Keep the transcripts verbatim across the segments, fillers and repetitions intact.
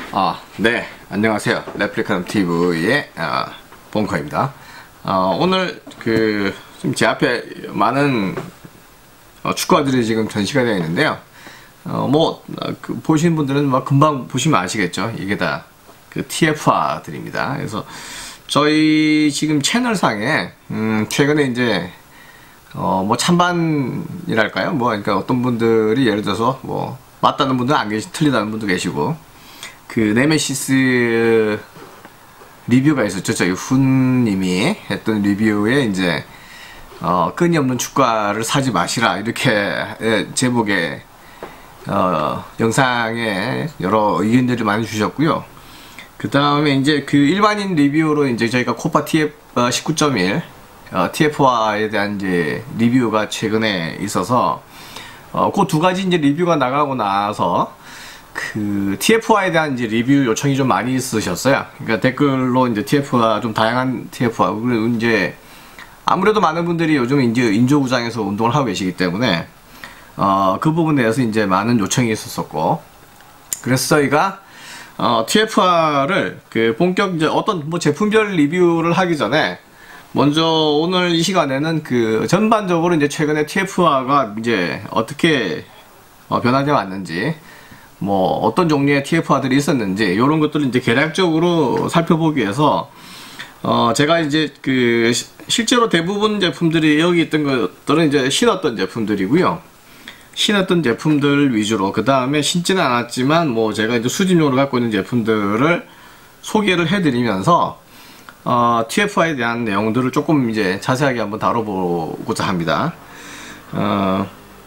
아, 네, 안녕하세요. 레플리카남 티비의 아, 본커입니다. 어, 오늘 그 지금 제 앞에 많은 어, 축구화들이 지금 전시가 되어 있는데요. 어, 뭐 그, 보시는 분들은 막 금방 보시면 아시겠죠. 이게 다 그 티에프화들입니다. 그래서 저희 지금 채널상에 음, 최근에 이제 어, 뭐 찬반이랄까요? 뭐 그러니까 어떤 분들이 예를 들어서 뭐 맞다는 분들은 안 계시, 틀리다는 분도 계시고. 그 네메시스 리뷰가 있었죠. 저희 훈님이 했던 리뷰에 이제 어, 끊임없는 축구화를 사지 마시라 이렇게 제목의 어, 영상에 여러 의견들을 많이 주셨고요. 그 다음에 이제 그 일반인 리뷰로 이제 저희가 코파 티에프 십구 점 일 어, 티에프화에 대한 이제 리뷰가 최근에 있어서 어, 그 두 가지 이제 리뷰가 나가고 나서 그 티에프화에 대한 이제 리뷰 요청이 좀 많이 있으셨어요. 그러니까 댓글로 이제 티에프화 좀 다양한 티에프화 그리고 이제 아무래도 많은 분들이 요즘 이제 인조구장에서 운동을 하고 계시기 때문에 어, 그 부분에 대해서 이제 많은 요청이 있었었고 그래서 저희가 어, 티에프화를 그 본격 이제 어떤 뭐 제품별 리뷰를 하기 전에 먼저 오늘 이 시간에는 그 전반적으로 이제 최근에 티에프화가 이제 어떻게 어, 변화되어 왔는지 뭐 어떤 종류의 티에프화들이 있었는지 이런 것들을 이제 개략적으로 살펴보기 위해서 어 제가 이제 그 시, 실제로 대부분 제품들이 여기 있던 것들은 이제 신었던 제품들이고요. 신었던 제품들 위주로 그 다음에 신지는 않았지만 뭐 제가 이제 수집용으로 갖고 있는 제품들을 소개를 해드리면서 어 티에프화에 대한 내용들을 조금 이제 자세하게 한번 다뤄보고자 합니다. 어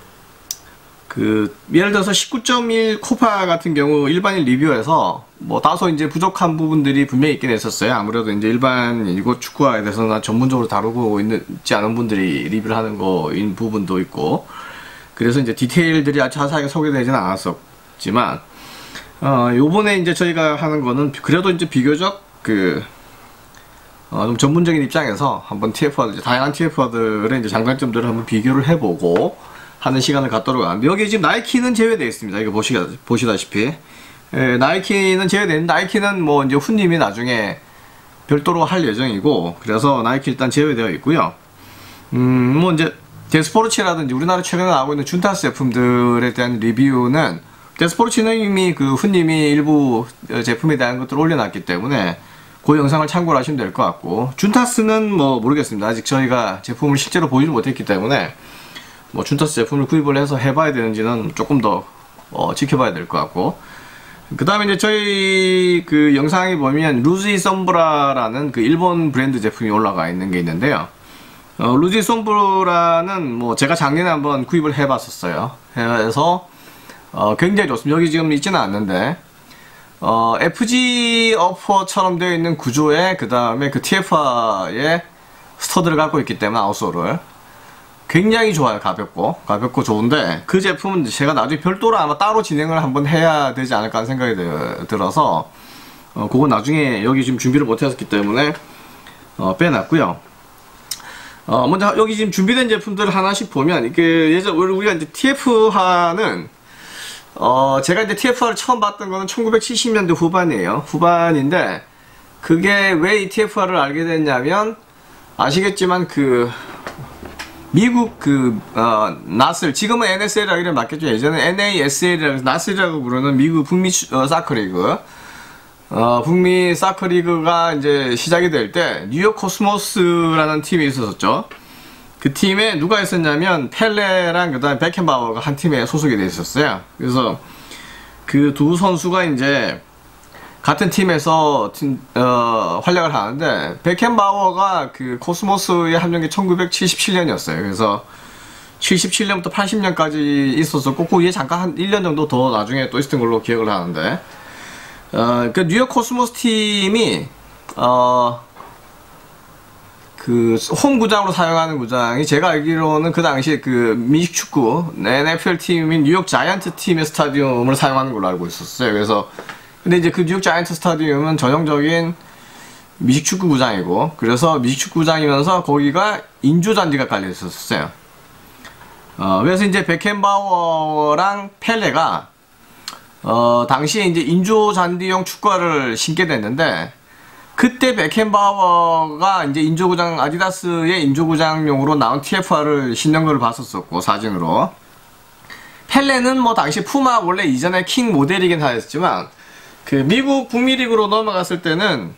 그 예를 들어서 십구 점 일 코파 같은 경우 일반인 리뷰에서 뭐 다소 이제 부족한 부분들이 분명히 있긴 했었어요. 아무래도 이제 일반인이고 축구화에 대해서는 전문적으로 다루고 있지 않은 분들이 리뷰를 하는 거인 부분도 있고 그래서 이제 디테일들이 아주 자세하게 소개되지는 않았었지만 어 요번에 이제 저희가 하는 거는 그래도 이제 비교적 그 어 좀 전문적인 입장에서 한번 티에프화들 다양한 티에프화들의 이제 장단점들을 한번 비교를 해보고 하는 시간을 갖도록 합니다. 여기 지금 나이키는 제외되어 있습니다. 이거 보시, 보시다시피. 예, 나이키는 제외되어 있는데, 나이키는 뭐 이제 훈님이 나중에 별도로 할 예정이고, 그래서 나이키 일단 제외되어 있고요. 음, 뭐 이제, 데스포르치라든지 우리나라 최근에 나오고 있는 준타스 제품들에 대한 리뷰는, 데스포르치는 이미 그 훈님이 일부 제품에 대한 것들을 올려놨기 때문에, 그 영상을 참고를 하시면 될 것 같고, 준타스는 뭐 모르겠습니다. 아직 저희가 제품을 실제로 보지를 못했기 때문에, 뭐 준타스 제품을 구입을 해서 해봐야 되는지는 조금 더 어, 지켜봐야 될 것 같고 그 다음에 이제 저희 그 영상에 보면 루지 솜브라라는 그 일본 브랜드 제품이 올라가 있는 게 있는데요. 어, 루지 솜브라는 뭐 제가 작년에 한번 구입을 해봤었어요. 해서 어, 굉장히 좋습니다. 여기 지금 있지는 않는데 어, 에프지 어퍼처럼 되어 있는 구조에 그 다음에 그 티에프화의 스터드를 갖고 있기 때문에 아웃솔을 굉장히 좋아요. 가볍고 가볍고 좋은데 그 제품은 제가 나중에 별도로 아마 따로 진행을 한번 해야 되지 않을까 하는 생각이 드, 들어서 어, 그건 나중에 여기 지금 준비를 못 했었기 때문에 어, 빼놨고요. 어, 먼저 여기 지금 준비된 제품들을 하나씩 보면 이게 예전 우리가 이제 티에프화는 어, 제가 이제 티에프화를 처음 봤던 거는 천구백칠십 년대 후반이에요. 후반인데 그게 왜 이 티에프화를 알게 됐냐면 아시겠지만 그 미국 그, 어, 나슬, 지금은 엔에스엘이라고 이름 맞겠죠. 예전에 엔에이에스엘이라고, 나슬이라고 부르는 미국 북미 어, 사커리그. 어, 북미 사커리그가 이제 시작이 될 때, 뉴욕 코스모스라는 팀이 있었죠. 그 팀에 누가 있었냐면, 펠레랑 그 다음에 베켄바워가 한 팀에 소속이 돼 있었어요. 그래서 그 두 선수가 이제, 같은 팀에서 어, 활약을 하는데 베켄바워가 그 코스모스에 합류한 게 천구백칠십칠 년이었어요. 그래서 칠십칠 년부터 팔십 년까지 있었었고 그 위에 잠깐 한 일 년 정도 더 나중에 또 있었던 걸로 기억을 하는데 어, 그 뉴욕 코스모스 팀이 어, 그 홈 구장으로 사용하는 구장이 제가 알기로는 그 당시 그 미식축구 엔에프엘 팀인 뉴욕 자이언트 팀의 스타디움을 사용하는 걸로 알고 있었어요. 그래서 근데 이제 그 뉴욕 자이언트 스타디움은 전형적인 미식축구 구장이고 그래서 미식축구 구장이면서 거기가 인조잔디가 깔려 있었어요. 어, 그래서 이제 베켄바워랑 펠레가 어, 당시에 이제 인조 잔디용 축구화를 신게 됐는데, 그때 베켄바워가 이제 인조구장, 아디다스의 인조구장용으로 나온 티에프알을 신는 걸 봤었었고, 사진으로. 펠레는 뭐 당시 푸마 원래 이전에 킹 모델이긴 하였지만, 그 미국 북미리그로 넘어갔을 때는,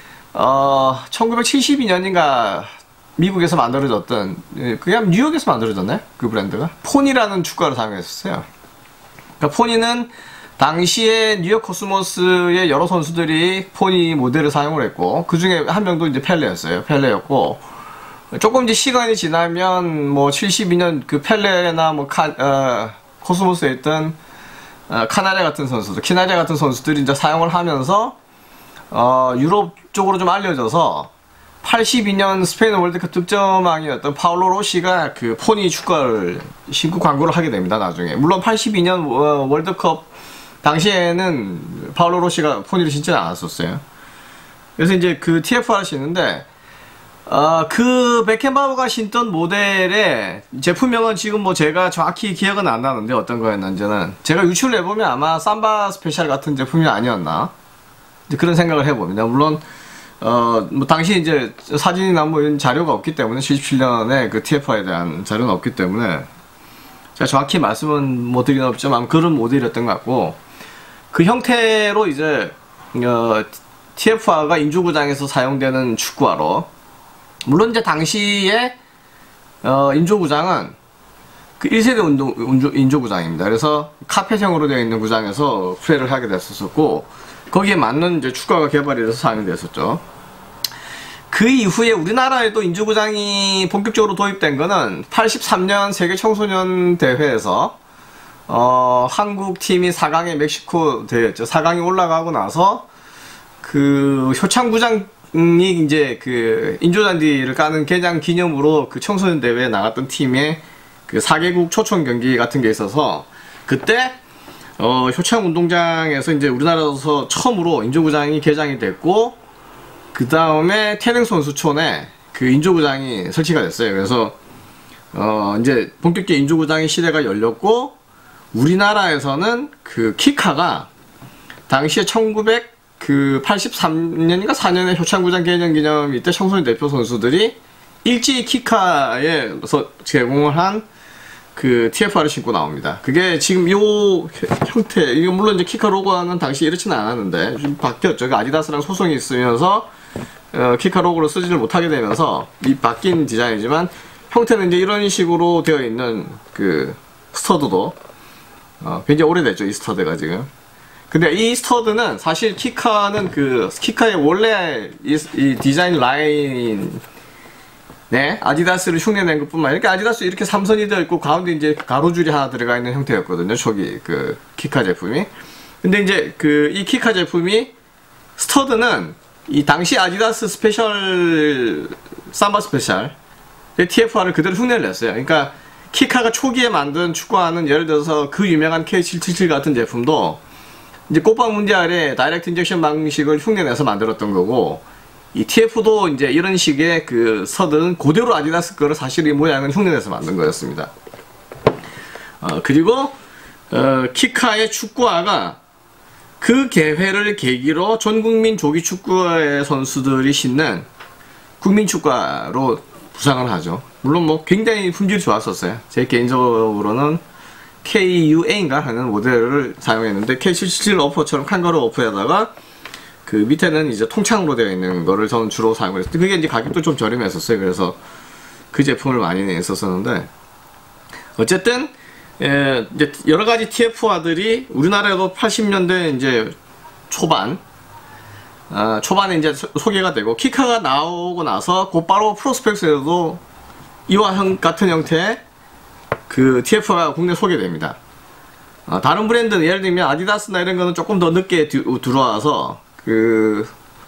어, 천구백칠십이 년인가 미국에서 만들어졌던, 그냥 뉴욕에서 만들어졌네? 그 브랜드가? 폰이라는 축구화를 사용했었어요. 그러니까 폰이는 당시에 뉴욕 코스모스의 여러 선수들이 포니 모델을 사용을 했고, 그 중에 한 명도 이제 펠레였어요. 펠레였고, 조금 이제 시간이 지나면, 뭐, 칠십이 년 그 펠레나 뭐, 카, 어, 코스모스에 있던, 어, 카나레 같은 선수들, 키나레 같은 선수들이 이제 사용을 하면서, 어, 유럽 쪽으로 좀 알려져서, 팔십이 년 스페인 월드컵 득점왕이었던 파울로 로시가 그 포니 축구화를 신고 광고를 하게 됩니다, 나중에. 물론 팔십이 년 어, 월드컵 당시에는 파울로 로시가 포니를 신지는 않았었어요. 그래서 이제 그 티에프알을 신는데, 어, 그 베켄바우가 신던 모델의 제품명은 지금 뭐 제가 정확히 기억은 안 나는데 어떤 거였는지는 제가 유출을 해보면 아마 삼바 스페셜 같은 제품이 아니었나, 이제 그런 생각을 해봅니다. 물론 어, 뭐 당시 이제 사진이나 뭐 이런 자료가 없기 때문에, 칠십칠 년에 그 티에프알에 대한 자료는 없기 때문에 제가 정확히 말씀은 못 드리긴 없지만 그런 모델이었던 것 같고, 그 형태로 이제 어, 티에프알가 인조구장에서 사용되는 축구화로, 물론 이제 당시에 어, 인조구장은 그 일 세대 운동, 운조, 인조구장입니다. 그래서 카펫형으로 되어 있는 구장에서 플레이를 하게 됐었고, 거기에 맞는 이제 축구화가 개발이 돼서 사용이 됐었죠. 그 이후에 우리나라에도 인조구장이 본격적으로 도입된 거는 팔십삼 년 세계 청소년 대회에서 어, 한국 팀이 사 강에 멕시코 대회였죠. 사 강에 올라가고 나서 그 효창구장이 이제 그 인조잔디를 까는 개장 기념으로 그 청소년 대회에 나갔던 팀의 그 사 개국 초청 경기 같은 게 있어서, 그때 어, 효창운동장에서 이제 우리나라에서 처음으로 인조구장이 개장이 됐고, 그 다음에 태릉선수촌에 그 인조구장이 설치가 됐어요. 그래서 어, 이제 본격적인 인조구장의 시대가 열렸고, 우리나라에서는 그 키카가 당시에 천구백팔십삼 년인가 사 년에 효창구장 개장 기념일 때 청소년 대표 선수들이 일찍 키카에서 제공을 한 그 티에프알을 신고 나옵니다. 그게 지금 요 형태, 이거 물론 이제 키카 로고는 당시 이렇지는 않았는데 좀 바뀌었죠. 아디다스랑 소송이 있으면서 어, 키카 로고를 쓰지를 못하게 되면서 이 바뀐 디자인이지만, 형태는 이제 이런 식으로 되어 있는 그 스터드도 어, 굉장히 오래됐죠, 이 스터드가 지금. 근데 이 스터드는 사실 키카는 그 키카의 원래 이, 이 디자인 라인, 네, 아디다스를 흉내낸 것 뿐만 아니라, 그러니까 아디다스 이렇게 삼선이 되어 있고 가운데 이제 가로줄이 하나 들어가 있는 형태였거든요, 초기 그 키카 제품이. 근데 이제 그 이 키카 제품이 스터드는 이 당시 아디다스 스페셜, 삼바 스페셜 티에프알을 그대로 흉내를 냈어요. 그러니까 키카가 초기에 만든 축구화는 예를 들어서 그 유명한 케이 칠백칠십칠 같은 제품도 이제 꽃방 문디알의 다이렉트 인젝션 방식을 흉내내서 만들었던 거고, 이 티에프도 이제 이런 식의 그 서든 그대로 아디다스 거를 사실 이 모양은 흉내내서 만든 거였습니다. 어, 그리고 어, 키카의 축구화가 그 개회를 계기로 전국민 조기 축구의 선수들이 신는 국민 축구화로 부상을 하죠. 물론 뭐 굉장히 품질이 좋았었어요. 제 개인적으로는 케이유에이인가 하는 모델을 사용했는데, 케이 칠백칠십칠 어퍼처럼 칸가루 어퍼에다가 그 밑에는 이제 통창으로 되어 있는 거를 저는 주로 사용을 했어요. 그게 이제 가격도 좀 저렴했었어요. 그래서 그 제품을 많이 했었었는데, 어쨌든 예, 이제 여러 가지 티에프화들이 우리나라에도 팔십 년대 이제 초반, 어, 초반에 이제 소, 소개가 되고, 키카가 나오고 나서 곧바로 프로스펙스에도 이와 형, 같은 형태의 그 티에프화가 국내 소개됩니다. 어, 다른 브랜드는 예를 들면 아디다스나 이런 거는 조금 더 늦게 디, 들어와서 그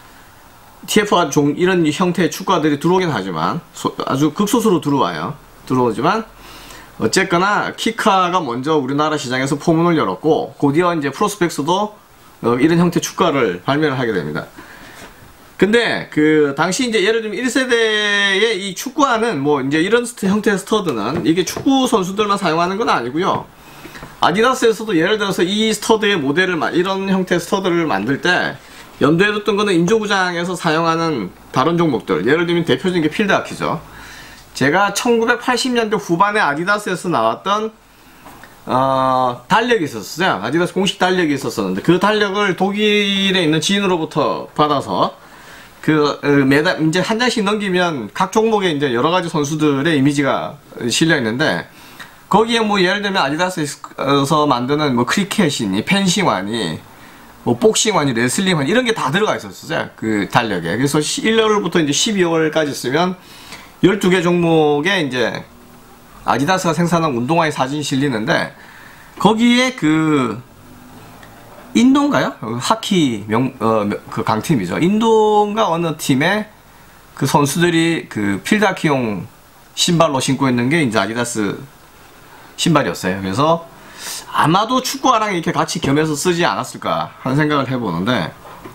티에프화 종 이런 형태의 축구화들이 들어오긴 하지만, 소, 아주 극소수로 들어와요. 들어오지만 어쨌거나 키카가 먼저 우리나라 시장에서 포문을 열었고, 곧이어 이제 프로스펙스도 어, 이런 형태 축구화를 발매를 하게 됩니다. 근데 그 당시 이제 예를 들면 일 세대의 이 축구화는 뭐 이제 이런 스트, 형태의 스터드는 이게 축구 선수들만 사용하는 건 아니고요. 아디다스에서도 예를 들어서 이 스터드의 모델을 이런 형태의 스터드를 만들 때 염두에 뒀던 거는 인조구장에서 사용하는 다른 종목들, 예를 들면 대표적인 게 필드아키죠. 제가 천구백팔십 년대 후반에 아디다스에서 나왔던 어, 달력이 있었어요. 아디다스 공식 달력이 있었었는데 그 달력을 독일에 있는 지인으로부터 받아서 그 매달 이제 한 장씩 넘기면 각 종목에 이제 여러 가지 선수들의 이미지가 실려 있는데 거기에 뭐 예를 들면 아디다스에서 만드는 뭐 크리켓이니 펜싱화니 뭐 복싱화니 레슬링화니 이런 게 다 들어가 있었어요. 그 달력에. 그래서 일 월부터 이제 십이 월까지 쓰면 열두 개 종목에 이제 아디다스가 생산한 운동화의 사진이 실리는데 거기에 그 인도인가요? 하키 명, 어, 그 강팀이죠. 인도인가 어느 팀의 그 선수들이 그 필드하키용 신발로 신고 있는 게 이제 아디다스 신발이었어요. 그래서 아마도 축구화랑 이렇게 같이 겸해서 쓰지 않았을까 하는 생각을 해보는데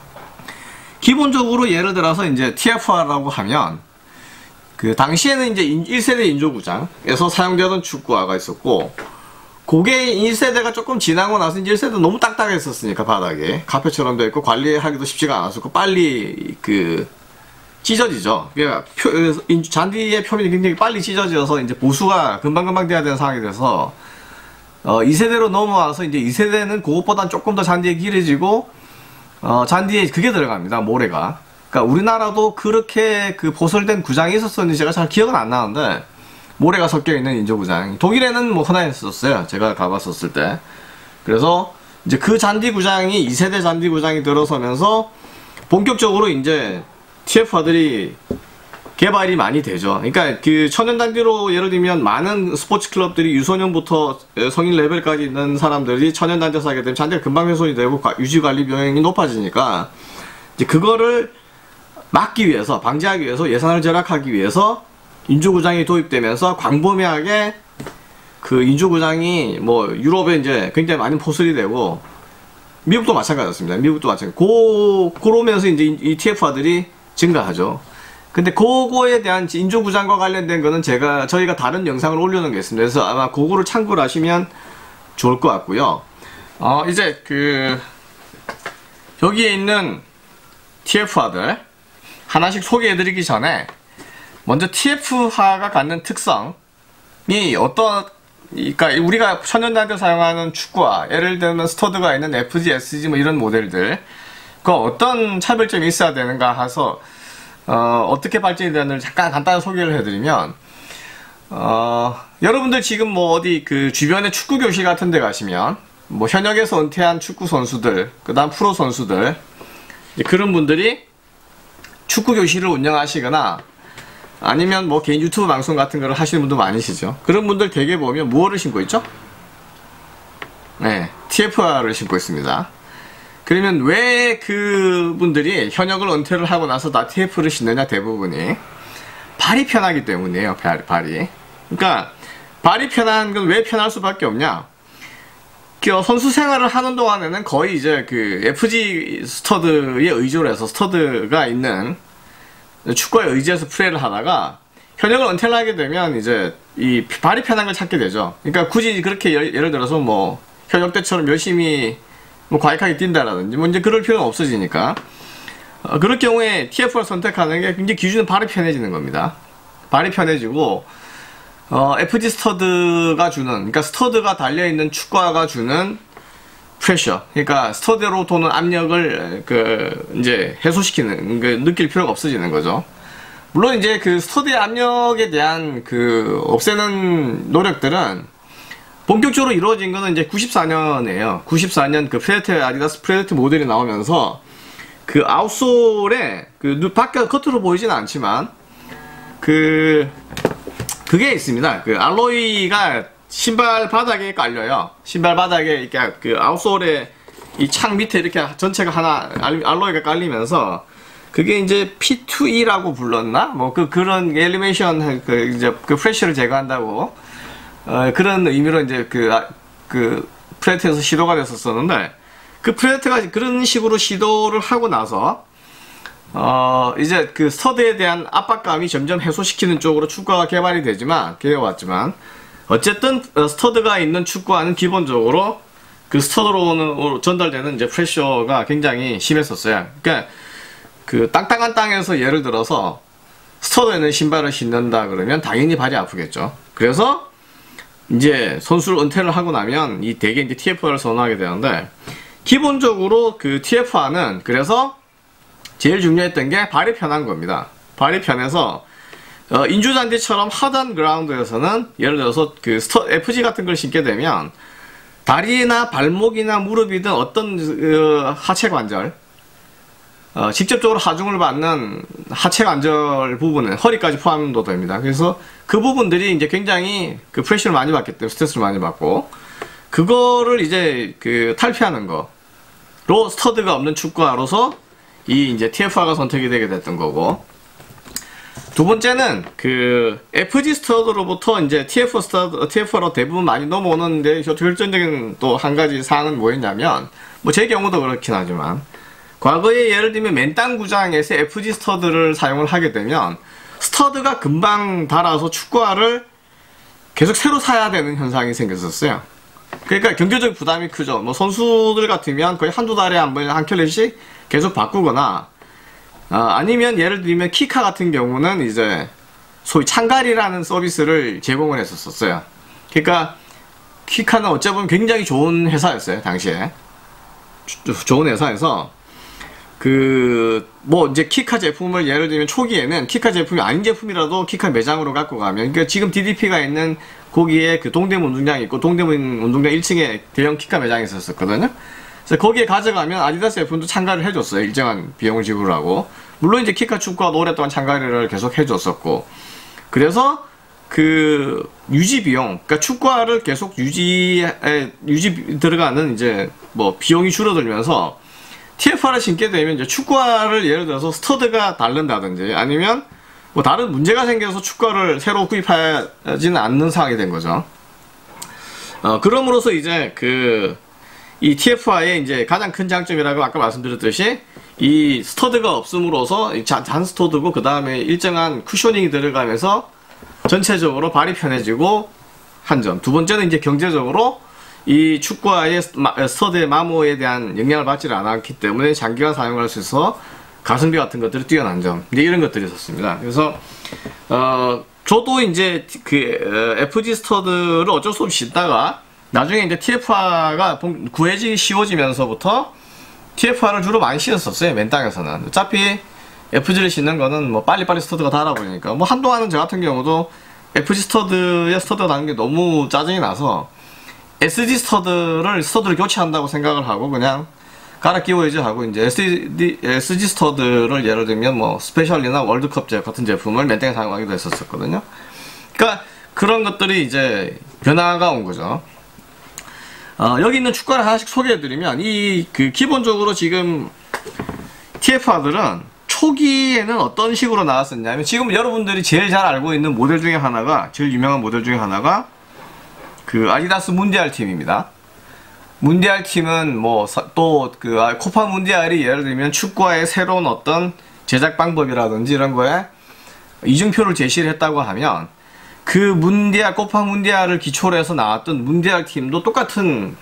기본적으로 예를 들어서 이제 티에프알라고 하면 그 당시에는 이제 일 세대 인조구장에서 사용되던 축구화가 있었고 그게 일 세대가 조금 지나고 나서 이제 일 세대 너무 딱딱했었으니까 바닥에 카페처럼 되어 있고 관리하기도 쉽지가 않았었고 빨리 그 찢어지죠. 그러니까 표, 잔디의 표면이 굉장히 빨리 찢어져서 이제 보수가 금방금방 돼야 되는 상황이 돼서 어, 이 세대로 넘어와서 이제 이 세대는 그것보단 조금 더 잔디에 길어지고 어, 잔디에 그게 들어갑니다. 모래가. 그러니까 우리나라도 그렇게 그 보설된 구장이 있었었는지 제가 잘 기억은 안 나는데 모래가 섞여 있는 인조구장. 독일에는 뭐 흔했었어요. 제가 가봤었을 때. 그래서 이제 그 잔디 구장이 이 세대 잔디 구장이 들어서면서 본격적으로 이제 티에프화들이 개발이 많이 되죠. 그러니까 그 천연 단디로 예를 들면 많은 스포츠 클럽들이 유소년부터 성인 레벨까지 있는 사람들이 천연 단디에서 하게 되면 잔디가 금방 훼손이 되고 유지 관리 비용이 높아지니까 이제 그거를 막기 위해서 방지하기 위해서 예산을 절약하기 위해서 인조구장이 도입되면서 광범위하게 그 인조구장이 뭐 유럽에 이제 굉장히 많은 포설이 되고 미국도 마찬가지였습니다. 미국도 마찬가지. 고 그러면서 이제 이 티에프화들이 증가하죠. 근데 그거에 대한 인조구장과 관련된 거는 제가 저희가 다른 영상을 올려놓은 게 있습니다. 그래서 아마 그거를 참고를 하시면 좋을 것 같고요. 어 이제 그 여기에 있는 티에프화들 하나씩 소개해드리기 전에 먼저 티에프화가 갖는 특성이 어떤, 그러니까 우리가 천연단디로 사용하는 축구화, 예를 들면 스터드가 있는 에프지, 에스지 뭐 이런 모델들, 그 어떤 차별점이 있어야 되는가 해서 어, 어떻게 발전이 되는지 잠깐 간단히 소개를 해드리면, 어, 여러분들 지금 뭐 어디 그 주변에 축구 교실 같은 데 가시면 뭐 현역에서 은퇴한 축구 선수들, 그 다음 프로 선수들, 그런 분들이 축구 교실을 운영하시거나 아니면 뭐 개인 유튜브 방송 같은 거를 하시는 분도 많으시죠. 그런 분들 대개 보면 무엇을 신고 있죠? 네, 티에프알을 신고 있습니다. 그러면 왜 그분들이 현역을 은퇴를 하고 나서 다 티에프를 신느냐? 대부분이 발이 편하기 때문이에요. 발, 발이. 그러니까 발이 편한 건 왜 편할 수밖에 없냐? 선수 생활을 하는 동안에는 거의 이제 그 에프지 스터드에 의존을 해서 스터드가 있는 축구에 의지해서 플레이를 하다가 현역을 은퇴를 하게 되면 이제 이 발이 편한 걸 찾게 되죠. 그러니까 굳이 그렇게 예, 예를 들어서 뭐 현역 때처럼 열심히 뭐 과격하게 뛴다라든지 뭐 이제 그럴 필요는 없어지니까 어, 그럴 경우에 티에프를 선택하는 게 굉장히 기준은 발이 편해지는 겁니다. 발이 편해지고 어, 에프지 스터드가 주는, 그러니까 스터드가 달려있는 축구화가 주는 프레셔, 그러니까 스터드로 도는 압력을 그 이제 해소시키는, 그 느낄 필요가 없어지는 거죠. 물론 이제 그 스터드의 압력에 대한 그 없애는 노력들은 본격적으로 이루어진 거는 이제 구십사 년이에요. 구십사 년 그 프레데터, 아디다스 프레데터 모델이 나오면서 그 아웃솔에 그 밖에 겉으로 보이지는 않지만 그 그게 있습니다. 그 알로이가 신발 바닥에 깔려요. 신발 바닥에 이렇게 그 아웃솔에 이 창 밑에 이렇게 전체가 하나 알로이가 깔리면서 그게 이제 피 투 이라고 불렀나? 뭐 그 그런 엘리메이션 그 이제 그 프레셔를 제거한다고 어 그런 의미로 이제 그 그 프레데터에서 시도가 됐었었는데 그 프레데터가 그런 식으로 시도를 하고 나서 어, 이제 그 스터드에 대한 압박감이 점점 해소시키는 쪽으로 축구가 개발이 되지만, 되어왔지만, 어쨌든 스터드가 있는 축구화는 기본적으로 그 스터드로 전달되는 이제 프레셔가 굉장히 심했었어요. 그러니까 그 땅땅한 땅에서 예를 들어서 스터드 있는 신발을 신는다 그러면 당연히 발이 아프겠죠. 그래서 이제 선수를 은퇴를 하고 나면 이 대개 이제 티에프아를 선호하게 되는데, 기본적으로 그 티에프아는 그래서 제일 중요했던 게 발이 편한 겁니다. 발이 편해서 어, 인조잔디처럼 하단 그라운드에서는 예를 들어서 그 스터, 에프지 같은 걸 신게 되면 다리나 발목이나 무릎이든 어떤 어, 하체 관절, 어, 직접적으로 하중을 받는 하체 관절 부분은 허리까지 포함도 됩니다. 그래서 그 부분들이 이제 굉장히 그 프레셔를 많이 받기 때문에 스트레스를 많이 받고, 그거를 이제 그 탈피하는 거로 스터드가 없는 축구화로서 이 이제 티에프아가 선택이 되게 됐던 거고, 두 번째는 그 에프지 스터드로부터 이제 티에프 스터드, 티에프아로 대부분 많이 넘어오는데 결정적인 또 한 가지 사항은 뭐였냐면, 뭐 제 경우도 그렇긴 하지만 과거에 예를 들면 맨땅 구장에서 에프지 스터드를 사용을 하게 되면 스터드가 금방 닳아서 축구화를 계속 새로 사야 되는 현상이 생겼었어요. 그러니까 경제적 부담이 크죠. 뭐 선수들 같으면 거의 한두 달에 한 번, 한 켤레씩 계속 바꾸거나, 어, 아니면 예를 들면 키카 같은 경우는 이제 소위 창갈이라는 서비스를 제공을 했었어요. 그러니까 키카는 어쩌면 굉장히 좋은 회사였어요, 당시에. 좋은 회사에서 그 뭐 이제 키카 제품을 예를 들면 초기에는 키카 제품이 아닌 제품이라도 키카 매장으로 갖고 가면, 그러니까 지금 디디피가 있는 거기에 그 동대문 운동장이 있고 동대문 운동장 일 층에 대형 키카 매장이 있었거든요. 그래서 거기에 가져가면 아디다스 제품도 참가를 해줬어요. 일정한 비용을 지불하고. 물론 이제 키카 축구가 오랫동안 참가를 계속 해줬었고, 그래서 그 유지 비용, 그러니까 축구화를 계속 유지에 유지 들어가는 이제 뭐 비용이 줄어들면서 티에프아를 신게 되면 이제 축구화를 예를 들어서 스터드가 다른다든지 아니면 뭐 다른 문제가 생겨서 축구화를 새로 구입하지는 않는 상황이 된 거죠. 어, 그럼으로써 이제 그 이 티에프아의 이제 가장 큰 장점이라고 아까 말씀드렸듯이 이 스터드가 없음으로써 잔 스터드고 그 다음에 일정한 쿠셔닝이 들어가면서 전체적으로 발이 편해지고 한 점. 두 번째는 이제 경제적으로 이 축구화의 스터드의 마모에 대한 영향을 받지 않았기 때문에 장기간 사용할 수 있어서 가성비 같은 것들이 뛰어난 점. 이제 이런 것들이 있었습니다. 그래서 어 저도 이제 그 에프지 스터드를 어쩔 수 없이 신다가 나중에 이제 티에프아가 구해지기 쉬워지면서부터 티에프아를 주로 많이 신었었어요. 맨땅에서는. 어차피 에프지를 신는 거는 뭐 빨리빨리 스터드가 달아버리니까. 뭐 한동안은 저 같은 경우도 에프지 스터드에 스터드가 다는 게 너무 짜증이 나서 에스지 스터드를 스터드를 교체한다고 생각을 하고 그냥 갈아 끼워야지 하고, 이제 에스지, 에스지 스터드를 예를 들면 뭐 스페셜이나 월드컵 제 같은 제품을 맨땅에 사용하기도 했었거든요. 그러니까 그런 것들이 이제 변화가 온 거죠. 어, 여기 있는 축구화를 하나씩 소개해드리면, 이 그 기본적으로 지금 티에프아들은 초기에는 어떤 식으로 나왔었냐면, 지금 여러분들이 제일 잘 알고 있는 모델 중에 하나가, 제일 유명한 모델 중에 하나가 그 아디다스 문디알 팀입니다. 문디알 팀은 뭐 또 그 코파 문디알이 예를 들면 축구화의 새로운 어떤 제작 방법이라든지 이런 거에 이중표를 제시를 했다고 하면, 그 문디알, 코파 문디알을 기초로 해서 나왔던 문디알 팀도 똑같은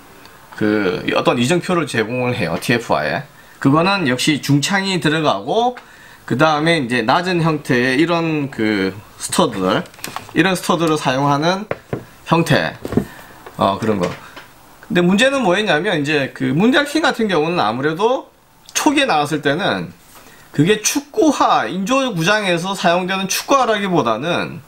그 어떤 이정표를 제공을 해요, 티에프아에. 그거는 역시 중창이 들어가고, 그 다음에 이제 낮은 형태의 이런 그 스터드들, 이런 스터드를 사용하는 형태, 어, 그런 거. 근데 문제는 뭐였냐면, 이제 그 문디알 팀 같은 경우는 아무래도 초기에 나왔을 때는 그게 축구화, 인조 구장에서 사용되는 축구화라기보다는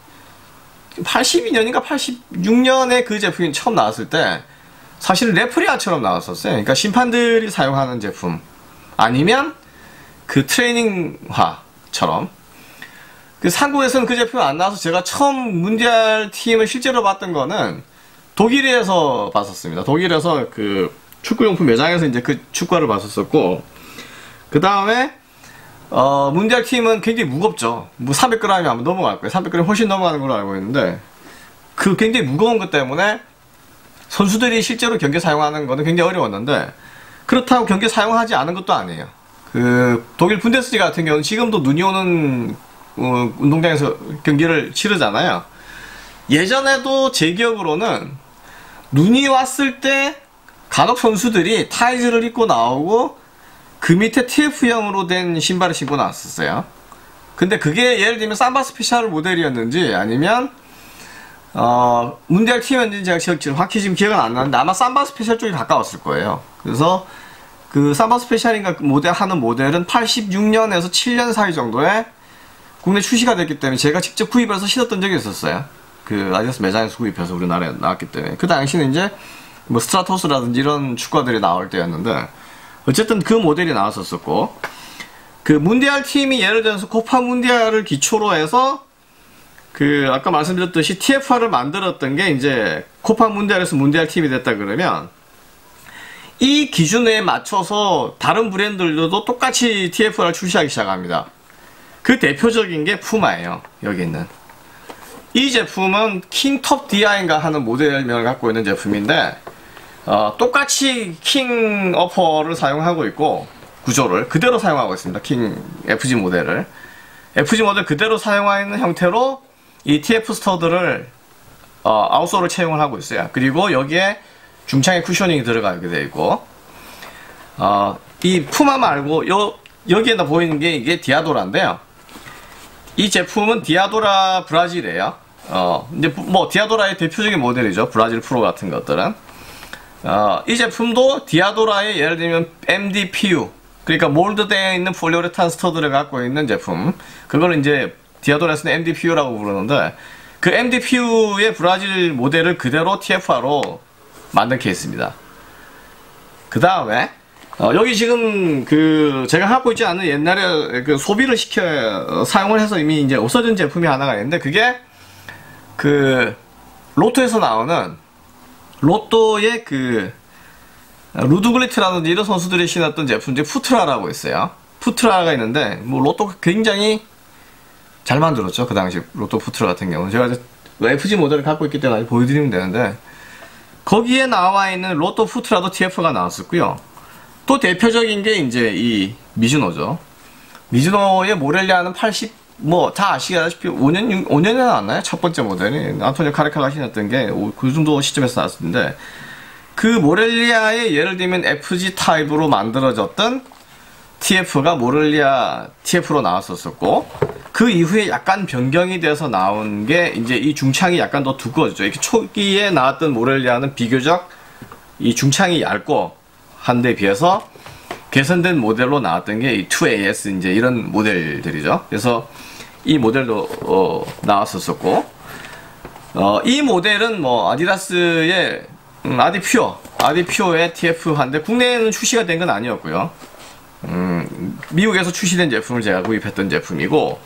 팔십이 년인가 팔십육 년에 그 제품이 처음 나왔을 때 사실 레프리아처럼 나왔었어요. 그러니까 심판들이 사용하는 제품 아니면 그 트레이닝화처럼. 그 한국에서는 그 제품이 안 나와서 제가 처음 문디알 팀을 실제로 봤던 거는 독일에서 봤었습니다. 독일에서 그 축구용품 매장에서 이제 그 축구화를 봤었었고, 그 다음에 어, 문디알 팀은 굉장히 무겁죠. 뭐 삼백 그램이 아마 넘어갈 거예요. 삼백 그램 훨씬 넘어가는 걸로 알고 있는데, 그 굉장히 무거운 것 때문에 선수들이 실제로 경기에 사용하는 거는 굉장히 어려웠는데, 그렇다고 경기에 사용하지 않은 것도 아니에요. 그 독일 분데스리가 같은 경우는 지금도 눈이 오는 어, 운동장에서 경기를 치르잖아요. 예전에도 제 기억으로는 눈이 왔을 때 간혹 선수들이 타이즈를 입고 나오고 그 밑에 티에프형으로 된 신발을 신고 나왔었어요. 근데 그게 예를 들면 삼바 스페셜 모델이었는지 아니면 어 문디알 팀이었는지 제가 지금 확실히 지금 기억은 안 나는데 아마 삼바 스페셜 쪽이 가까웠을 거예요. 그래서 그 삼바 스페셜인가 모델 하는 모델은 팔십육 년에서 칠 년 사이 정도에 국내 출시가 됐기 때문에 제가 직접 구입해서 신었던 적이 있었어요. 그 아디다스 매장에서 구입해서 우리나라에 나왔기 때문에 그 당시는 이제 뭐 스트라토스라든지 이런 축구화들이 나올 때였는데 어쨌든 그 모델이 나왔었었고 그 문디알 팀이 예를 들어서 코파 문디알을 기초로 해서 그 아까 말씀드렸듯이 티에프알을 만들었던 게 이제 코파 문디알에서 문디알 팀이 됐다 그러면 이 기준에 맞춰서 다른 브랜드들도 똑같이 티에프알을 출시하기 시작합니다. 그 대표적인 게 푸마예요. 여기 있는 이 제품은 킹톱 디아인가 하는 모델명을 갖고 있는 제품인데 어, 똑같이 킹 어퍼를 사용하고 있고 구조를 그대로 사용하고 있습니다. 킹 에프지 모델을 에프지 모델 그대로 사용하는 형태로 이 티에프 스터드를 어, 아웃솔을 채용을 하고 있어요. 그리고 여기에 중창에 쿠셔닝이 들어가게 되어 있고 어, 이 푸마 말고 요, 여기에다 보이는 게 이게 디아도라인데요. 이 제품은 디아도라 브라질이에요. 어, 이제 뭐 디아도라의 대표적인 모델이죠. 브라질 프로 같은 것들은. 어, 이 제품도 디아도라의 예를 들면 엠디피유, 그러니까 몰드되어 있는 폴리우레탄 스터드를 갖고 있는 제품. 그걸 이제 디아도라에서는 엠디피유라고 부르는데 그 엠디피유의 브라질 모델을 그대로 티에프알로 만든 케이스입니다. 그 다음에 어, 여기 지금 그 제가 갖고 있지 않은 옛날에 그 소비를 시켜 어, 사용을 해서 이미 이제 없어진 제품이 하나가 있는데 그게 그 로또에서 나오는 로또의 그 루드글리트라든지 이런 선수들이 신었던 제품 중에 푸트라라고 있어요. 푸트라가 있는데 뭐 로또가 굉장히 잘 만들었죠. 그 당시 로또 푸트라 같은 경우는 제가 에프지 모델을 갖고 있기 때문에 보여드리면 되는데 거기에 나와 있는 로또 푸트라도 티에프가 나왔었고요. 또 대표적인 게 이제 이 미즈노죠. 미즈노의 모렐리아는 팔십, 뭐 다 아시다시피 오 년, 오 년에 나왔나요? 첫 번째 모델이 안토니오 카레카가 신었던 게 그 정도 시점에서 나왔었는데 그 모렐리아의 예를 들면 에프지 타입으로 만들어졌던 티에프가 모렐리아 티에프로 나왔었었고 그 이후에 약간 변경이 돼서 나온 게 이제 이 중창이 약간 더 두꺼워졌죠. 이렇게 초기에 나왔던 모렐리아는 비교적 이 중창이 얇고 한 데 비해서 개선된 모델로 나왔던 게 이 투 에이에스 이제 이런 모델들이죠. 그래서 이 모델도 어, 나왔었었고 어, 이 모델은 뭐 아디다스의 음, 아디퓨어 아디퓨어의 티에프한데 국내에는 출시가 된 건 아니었고요. 음, 미국에서 출시된 제품을 제가 구입했던 제품이고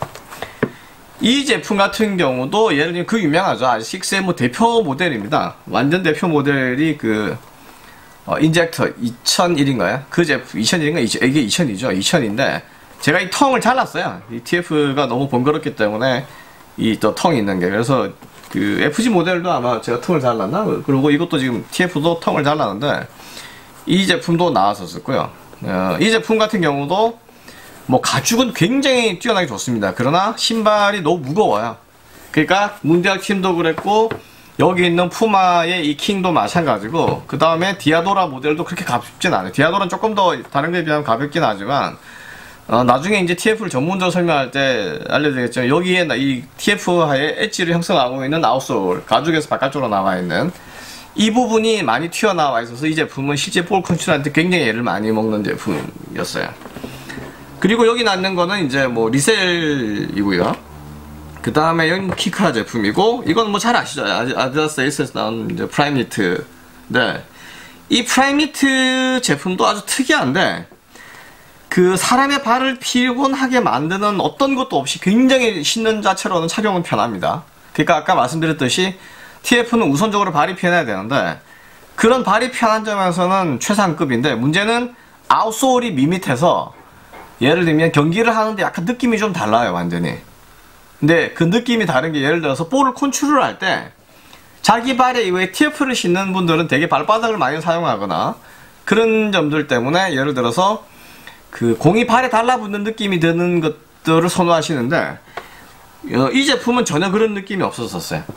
이 제품 같은 경우도 예를 들면 그 유명하죠. 아식스의 뭐 대표 모델입니다. 완전 대표 모델이 그 어, 인젝터 이천일인가요? 그 제품 이천일인가? 이게 이천이죠. 이천인데 제가 이 텅을 잘랐어요. 이 티에프가 너무 번거롭기 때문에 이 또 텅이 있는 게 그래서 그 에프지 모델도 아마 제가 텅을 잘랐나? 그리고 이것도 지금 티에프도 텅을 잘랐는데 이 제품도 나왔었고요. 어, 이 제품 같은 경우도 뭐 가죽은 굉장히 뛰어나게 좋습니다. 그러나 신발이 너무 무거워요. 그러니까 문디알 팀도 그랬고 여기 있는 푸마의 이 킹도 마찬가지고 그 다음에 디아도라 모델도 그렇게 가볍진 않아요. 디아도라는 조금 더 다른 거에 비하면 가볍긴 하지만 어, 나중에 이제 티에프를 전문적으로 설명할 때 알려드리겠지만 여기에 이 티에프하의 엣지를 형성하고 있는 아웃솔 가죽에서 바깥쪽으로 나와 있는 이 부분이 많이 튀어나와 있어서 이 제품은 실제 볼 컨트롤한테 굉장히 애를 많이 먹는 제품이었어요. 그리고 여기 남는 거는 이제 뭐 리셀이고요. 그 다음에 여기는 키크라 제품이고 이건 뭐 잘 아시죠? 아디다스 에이스에서 나온 이제 프라임니트인데 이 프라임니트 제품도 아주 특이한데 그 사람의 발을 피곤하게 만드는 어떤 것도 없이 굉장히 신는 자체로는 착용은 편합니다. 그러니까 아까 말씀드렸듯이 티에프는 우선적으로 발이 편해야 되는데 그런 발이 편한 점에서는 최상급인데 문제는 아웃솔이 밋밋해서 예를 들면 경기를 하는데 약간 느낌이 좀 달라요. 완전히. 근데 그 느낌이 다른 게 예를 들어서 볼을 컨트롤 할 때 자기 발에 이외에 티에프를 신는 분들은 되게 발바닥을 많이 사용하거나 그런 점들 때문에 예를 들어서 그 공이 발에 달라붙는 느낌이 드는 것들을 선호하시는데 어, 이 제품은 전혀 그런 느낌이 없었었어요.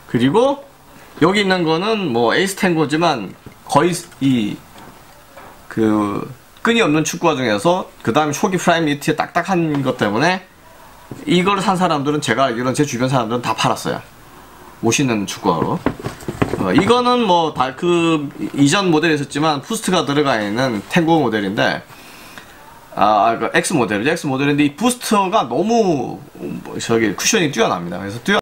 그리고 여기 있는 거는 뭐 에이스 탱고지만 거의 이 그 끈이 없는 축구화 중에서 그 다음에 초기 프라임 니트에 딱딱한 것 때문에 이걸 산 사람들은 제가 알기로는 제 주변 사람들은 다 팔았어요. 멋있는 축구화로. 어, 이거는 뭐 다 그 이전 모델에 있었지만 부스트가 들어가 있는 탱고 모델인데 아, 그 X 모델이죠. X 모델인데 이 부스터가 너무 저기 쿠셔닝이 뛰어납니다. 그래서 뛰어